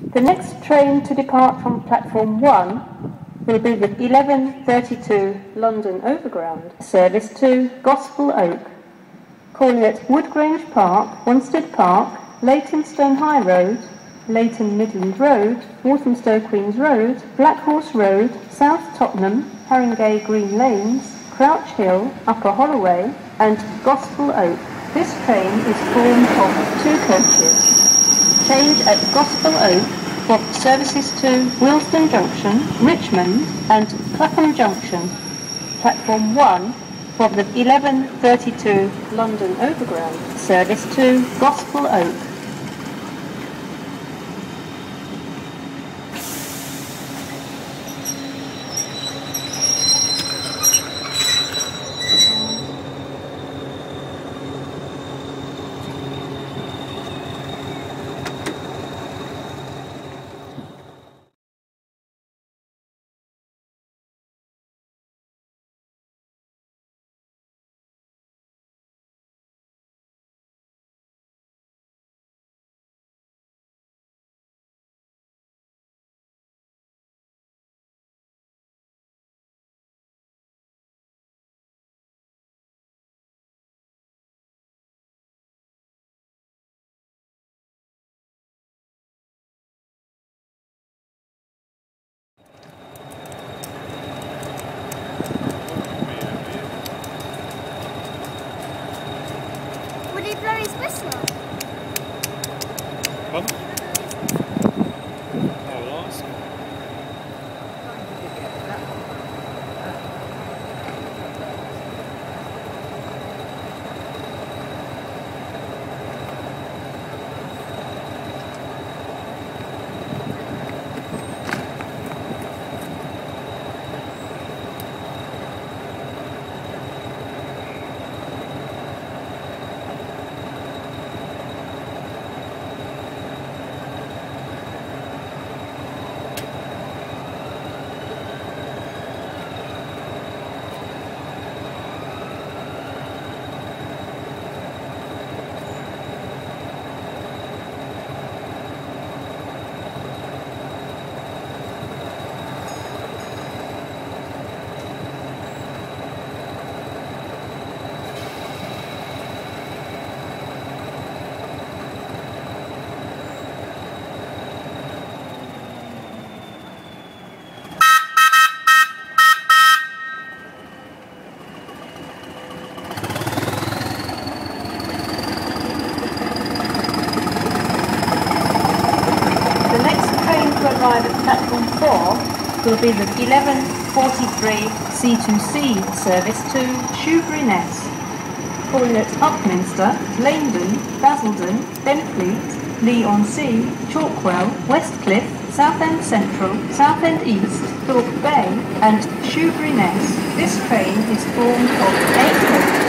The next train to depart from platform 1 will be the 11:32 London Overground, service to Gospel Oak, calling at Woodgrange Park, Wanstead Park, Leytonstone High Road, Leyton Midland Road, Walthamstow Queens Road, Black Horse Road, South Tottenham, Haringey Green Lanes, Crouch Hill, Upper Holloway and Gospel Oak. This train is formed of 2 coaches. Change at Gospel Oak for services to Willesden Junction, Richmond and Clapham Junction. Platform 1 for the 11:32 London Overground, service to Gospel Oak. Would he blow his whistle? Pardon? I'll ask. Arrive at platform 4 will be the 11:43 C2C service to Shoebury-Ness, calling at Upminster, Laindon, Basildon, Benfleet, Lee-on-Sea, Chalkwell, Westcliff, Southend Central, Southend East, Thorpe Bay and Shoebury-Ness. This train is formed of 8